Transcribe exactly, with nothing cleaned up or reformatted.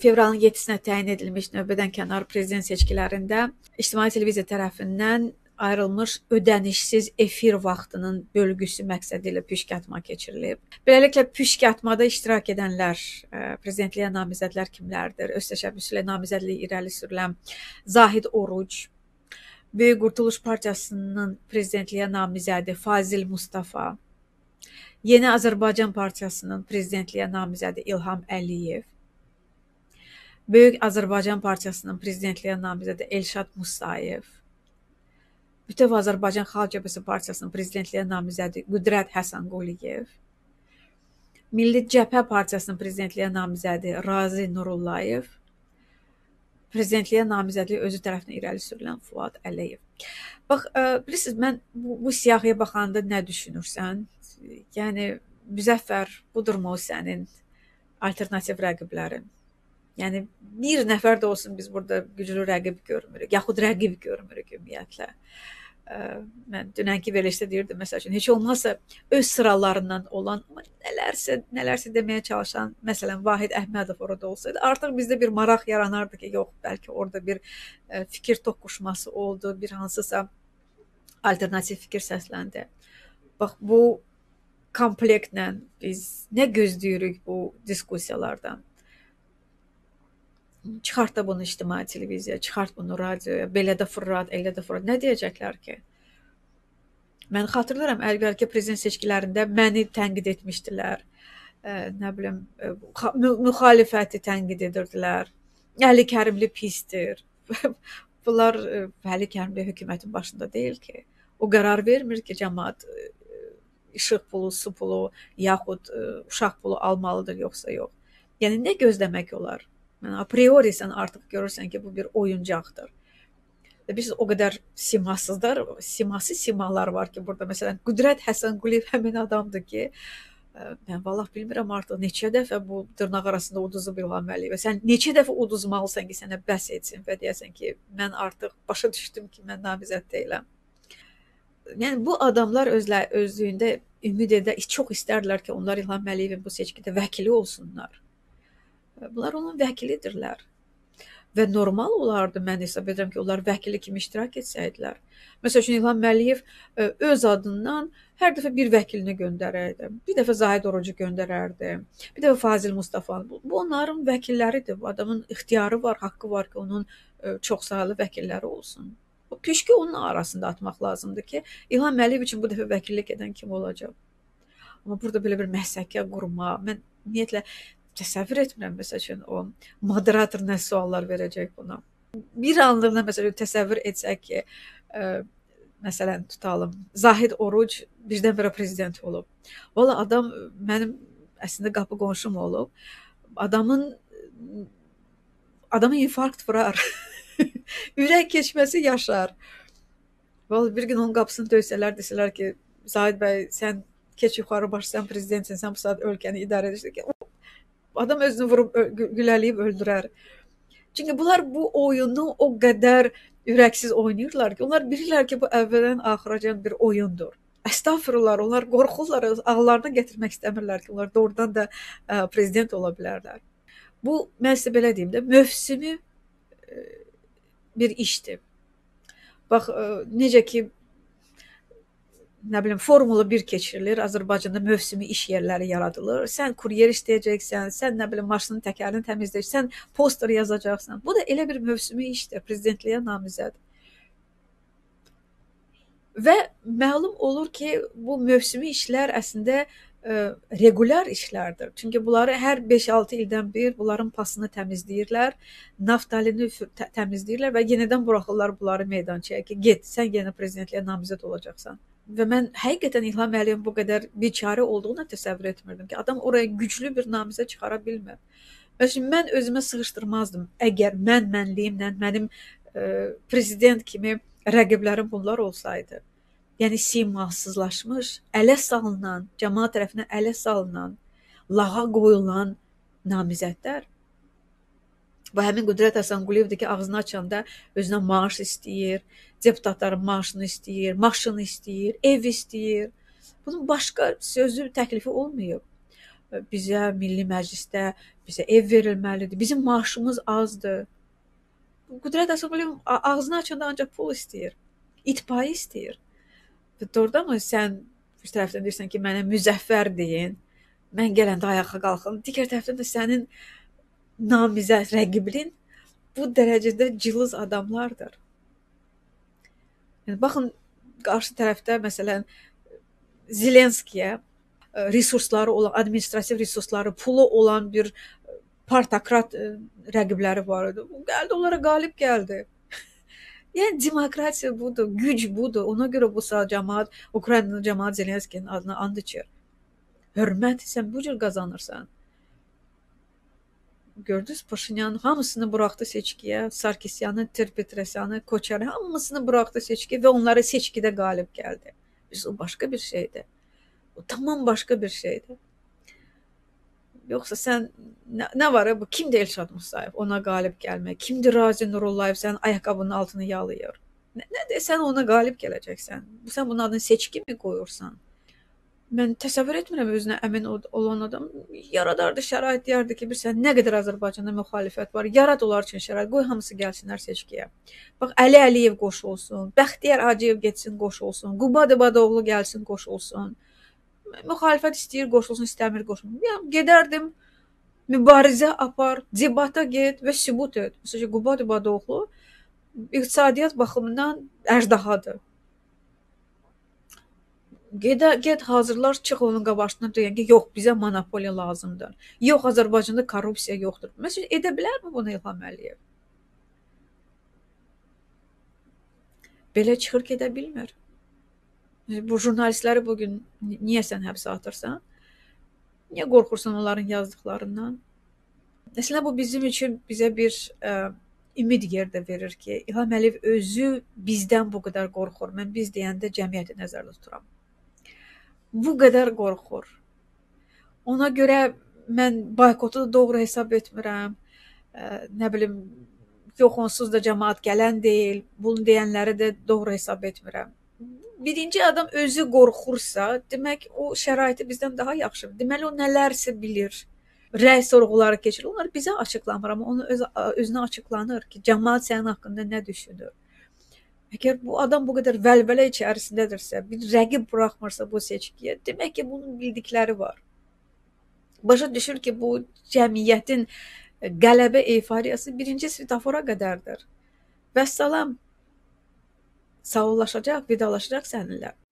fevralın yeddisinə təyin edilmiş növbədənkənar prezident seçkilərində İctimai Televiziya tərəfindən ayrılmış ödənişsiz efir vaxtının bölgüsü məqsədi ilə püşkatma keçirilib. Beləliklə, püşkatmada iştirak edənlər, prezidentliyə namizədlər kimlərdir? Öz təşəbbüsü ilə namizədliyi irəli sürülən Zahid Oruc, Böyük Qurtuluş Partiyasının prezidentliyə namizədi Fazil Mustafa, Yeni Azərbaycan Partiyasının prezidentliyə namizədi İlham Əliyev, Böyük Azərbaycan Partiyasının prezidentliyə namizədi Elşad Musayev, Bütöv Azərbaycan Xalq Cəbhəsi Partiyasının prezidentliyə namizədi Qüdrət Həsənquliyev, Milli Cəbhə Partiyasının prezidentliyə namizədi Razi Nurullayev, prezidentliyə namizədliyi özü tərəfindən irəli sürülən Fuad Əliyev. Bax, bilirsiniz, mən bu, bu siyahıya baxanda nə düşünürsən? Yəni, Müzəffər, budurmu o sənin alternativ rəqiblərin? Yəni, bir nəfər də olsun biz burada güclü rəqib görmürük, yaxud rəqib görmürük ümumiyyətlə. Mən dünənki verilişdə deyirdim, məsəl üçün, heç olmazsa öz sıralarından olan, amma nələrsə, nələrsə deməyə çalışan, məsələn, Vahid Əhmədov orada olsaydı, artıq bizdə bir maraq yaranardı ki, yox, bəlkə orada bir fikir toqquşması oldu, bir hansısa alternativ fikir səsləndi. Bax, bu komplektlə biz nə gözləyirik bu diskussiyalardan? Çıxart da bunu ictimai televiziyaya, çıxart bunu radioya, belə də fırlat, elə də fırlat. Nə deyəcəklər ki? Mən xatırlayıram, əvvəlki prezident seçkilərində məni tənqid etmişdilər. Nə bilim, müxalifəti tənqid edirdilər. Əli Kərimli pisdir. Bunlar Əli Kərimli hökumətin başında deyil ki. O qərar vermir ki, cəmaət işıq pulu, su pulu, yaxud uşaq pulu almalıdır, yoxsa yox. Yəni, nə gözləmək olar? A priori sən artıq görürsən ki, bu bir oyuncaqdır. Və biz o qədər simasızlar, siması simalar var ki, burada məsələn, Qüdrət Həsənquliyev həmin adamdır ki, mən vallahi bilmirəm artıq neçə dəfə bu dırnaq arasında uduzub İlham Əliyev. Sən neçə dəfə uduzmalısan ki, sənə bəs etsin və deyəsən ki, mən artıq başa düşdüm ki, mən namizəd deyiləm. Yəni, bu adamlar özlə, özlüyündə ümid edə, çox istərdilər ki, onlar İlham Əliyevin bu seçkidə vəkili olsunlar. Bunlar onun vəkilidirlər. Və normal olardı, mən hesab edirəm ki, onlar vəkili kimi iştirak etsəydilər. Məsəl üçün, İlham Əliyev öz adından hər dəfə bir vəkilini göndərərdi. Bir dəfə Zahid Orucu göndərərdi. Bir dəfə Fazil Mustafanı. Bu, onların vəkilləridir. Bu adamın ixtiyarı var, haqqı var ki, onun çox sayılı vəkilləri olsun. O püşkü onun arasında atmaq lazımdır ki, İlham Əliyev üçün bu dəfə vəkillik edən kim olacaq? Amma burada belə bir məhsəkə qurma. Mən ümumiyyətlə təsəvvür etmirəm, məsəl üçün, o moderator nə suallar verəcək buna. Bir anlığına, məsəl üçün, təsəvvür etsək ki, ə, məsələn, tutalım, Zahid Oruc birdən-birə prezident olub. Valla adam, mənim əslində qapı qonşum olub. Adamın, adamın infarkt vurar. Ürək keçməsi yaşar. Valla bir gün onun qapısını döysələr, desələr ki, Zahid bəy, sən keç yuxarı baş, sən prezidentsin, sən bu saat ölkəni idarə edirsən ki, adam özünü vurub, güləliyib öldürər. Çünki bunlar bu oyunu o qədər ürəksiz oynayırlar ki, onlar bilirlər ki, bu əvvəldən axıracan bir oyundur. Əstağfurullah, onlar qorxurlar, ağlarına gətirmək istəmirlər ki, onlar doğrudan da ə, prezident ola bilərlər. Bu, mən sizə belə deyim də, mövsümü ə, bir işdir. Bax, ə, necə ki, nə bilim, Formula bir keçirilir, Azərbaycanda mövsümi iş yerləri yaradılır. Sən kuryer işləyəcəksən, sən nə bilim, maşının təkərini təmizləyəcəksən, sən poster yazacaqsan. Bu da elə bir mövsümi işdir, prezidentliyə namizəd. Və məlum olur ki, bu mövsümi işlər əslində ə, regular işlərdir. Çünki bunları hər beş-altı ildən bir bunların pasını təmizləyirlər, naftalini təmizləyirlər və yenidən buraxırlar bunları meydançaya ki, get, sən yenə prezidentliyə namizəd olacaqsan. Və mən həqiqətən İlham Əliyevin bu qədər biçarə olduğunu təsəvvür etmirdim ki, adam oraya güclü bir namizə çıxara bilmir. Məsələn, mən özümə sığışdırmazdım, əgər mən mənliyimlə mənim ə, prezident kimi rəqiblərim bunlar olsaydı. Yəni, simasızlaşmış, ələ salınan, cəmaət tərəfindən ələ salınan, lağa qoyulan namizədlər. Bu, həmin Qüdrət Həsənquliyevdir ki, ağzını açanda özünə maaş istəyir, deputatların maaşını istəyir, maşını istəyir, ev istəyir. Bunun başqa sözlü təklifi olmayıb. bizə Milli Məclisdə bizə ev verilməlidir. Bizim maaşımız azdır. Qüdrət Əsəbov ağzını açanda ancaq pul istəyir. İt payı istəyir. Doğrudanmı sən bir tərəfdən deyirsən ki, mənə müzəffər deyin. Mən gələndə ayağa qalxım. Digər tərəfdən də sənin namizəd rəqibin bu dərəcədə cılız adamlardır. Yəni baxın, qarşı tərəfdə məsələn Zelenskiyə resursları olan, administrativ resursları, pulu olan bir partokrat rəqibləri var idi. Gəldi, onlara qalib gəldi. Yəni demokratiya budur, güc budur. Ona görə bu saat cəmaət, Ukraynalı cəmaət Zelenskinin adına and içir. Hörmət sən bu cür qazanırsan. Gördünüz, Paşinyan hamısını buraxdı seçkiyə, Sarkisyanı, Ter-Petrosyanı, Koçarı hamısını buraxdı seçkiyə və onları seçkidə qalib gəldi. Biz o başqa bir şeydir. O tamam başqa bir şeydir. Yoxsa sən nə, nə var ya bu? Kimdir Elşad Musayev? Ona qalib gəlmək. Kimdir Razi Nurullayev sənin ayaqqabının altını yalayır? Nə, nədir? Sən ona qalib gələcəksən. Sən bunun adını seçki mi qoyursan? Mən təsəvvür etmirəm özünə əmin olan adam yaradardı, şərait deyərdi ki, bilirsən, nə qədər Azərbaycanda müxalifət var, yarad onlar üçün şərait, qoy hamısı gəlsinlər seçkiyə. Bax, Əli Əliyev qoşulsun, Bəxtiyar Hacıyev getsin qoşulsun, Qubad İbadoğlu gəlsin qoşulsun. Müxalifət istəyir qoşulsun, istəmir qoşulsun. Yəni, gedərdim, mübarizə apar, debata get və sübut et. Məsələn, Qubad İbadoğlu iqtisadiyyat baxımından əjdahadır. Gedə, get hazırlar, çıx onun qabağına deyən ki, yox, bizə monopoliya lazımdır. Yox, Azərbaycanda korrupsiya yoxdur. Məsələn, edə bilərmi bunu İlham Əliyev? Belə çıxır ki, edə bilmir. Bu jurnalistləri bugün niyə sən həbsə atırsan? Niyə qorxursan onların yazdıqlarından? Məsələn, bu bizim üçün bizə bir ə, ümid yerdə verir ki, İlham Əliyev özü bizdən bu qədər qorxur. Mən biz deyəndə cəmiyyəti nəzərdə tuturam. Bu qədər qorxur. Ona görə mən boykotu da doğru hesab etmirəm. Ə, nə bilim, yox, onsuz da cəmaət gələn deyil. Bunu deyənləri də doğru hesab etmirəm. Birinci adam özü qorxursa, demək o şəraiti bizdən daha yaxşıdır. Deməli, o nələrsə bilir. Rəy sorğuları keçirir. Onlar bizə açıqlanmır, amma onu öz, özünə açıqlanır ki, cəmaət sənin haqqında nə düşünür. Əgər bu adam bu qədər vəlvələ içərisindədirsə, bir rəqib buraxmırsa bu seçkiyə, demək ki, bunun bildikləri var. Başa düşür ki, bu cəmiyyətin qələbə eyfariyası birinci svetofora qədərdir. Vəssalam, sağollaşacaq, vidalaşacaq səninlə.